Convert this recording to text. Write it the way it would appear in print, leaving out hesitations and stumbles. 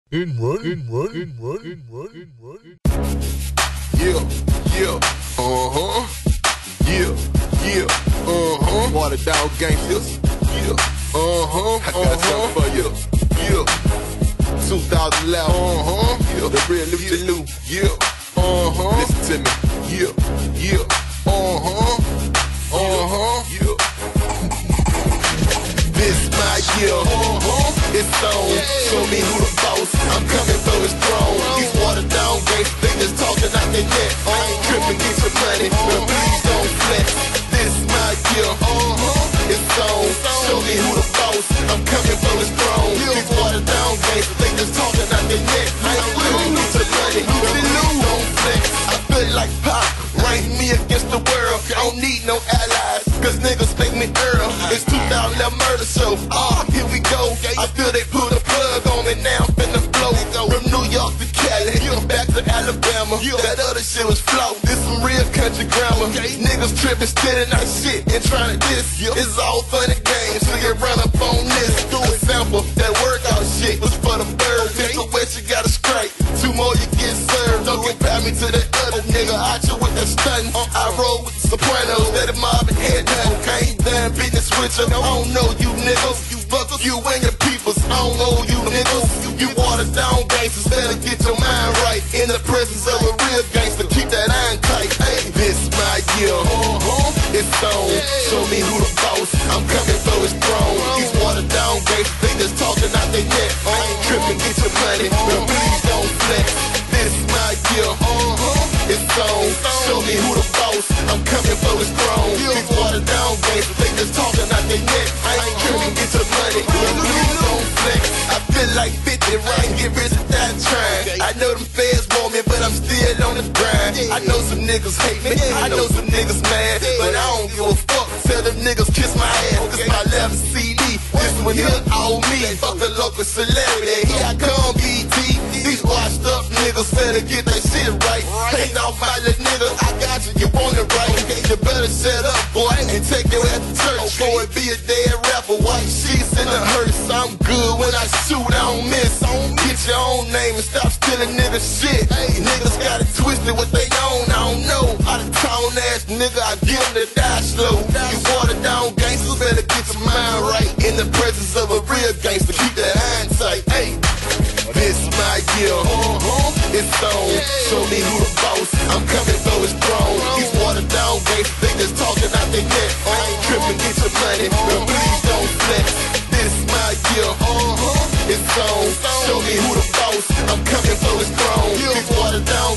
In one. Yeah, yeah, yeah, yeah, water down gangsters, yeah, I got something for you, yeah, 2011, yeah, the real Lucha Lou, yeah, listen to me, yeah, yeah, yeah, this my year, it's on, show me who the boss, I'm coming for his throne, these watered down gangsters, they just talking out their neck, I ain't tripping, get your money, but please don't flex, this my year, it's on, show me who the boss, I'm coming for his throne, these watered down gangsters, they just talking out their neck, I ain't tripping, get your money, but please don't flex, I feel like Pop, rank me against the world, I don't need no allies, cause niggas make me Earl, it's 2011 murder show, here we go, I feel they put a plug on me now, I'm finna flow, from New York to Cali, back to Alabama, that other shit was flow, this some real country grammar, niggas tripping, stealing our shit, and trying to diss, it's all fun and games, so you run up on this, do a sample, that workout shit was for the birds, it's the wet you gotta scrape, 2 more you get served, don't compare me to that other nigga, I chill with that stuntin', I roll with the Sopranos, let it mob and head down, ain't done business with you, I don't know you niggas, you buckles, you and your peoples, I don't know you niggas, you watered down gangsters, better get your mind right, in the presence of a real gangster, keep that iron tight, hey, this my year, it's on, show me who the boss, I'm coming for his throne, these watered down gangsters, they just talking out their neck, I ain't tripping, get your money, but please don't flex, this my year, it's on, show me who the boss, I'm coming for his throne, these watered down gangsters, they just talking out their neck, I ain't tripping, get your money, but please don't flex, I feel like 50 right, get rich without trying, I know them feds want me, but I'm still on the grind, I know some niggas hate me, I know some niggas mad, but I don't give a fuck, tell them niggas kiss my ass, this my 11th CD, this one here all me, fuck the local celebrity, here I come BT, these washed up niggas better get that shit right, ain't off my little nigga, I got you, you want it right, you better shut up boy, and take your ass to church, before it be a dead rapper, white sheets in the hearse, I'm good when I shoot, I don't miss, get your own name and stop stealing nigga shit, hey, niggas got it twisted what they own, I don't know, out of town ass nigga, I give them to die slow, you watered down gangsters, better get your mind right, in the presence of a real gangster, keep that iron tight, hey, this my year, it's on, show me who the boss, I'm coming for his throne, these watered down gangsters, they just talking out their neck, I ain't tripping, get your money, but please don't flex, this my year, it's on, show me who the boss, I'm coming for his throne, these watered down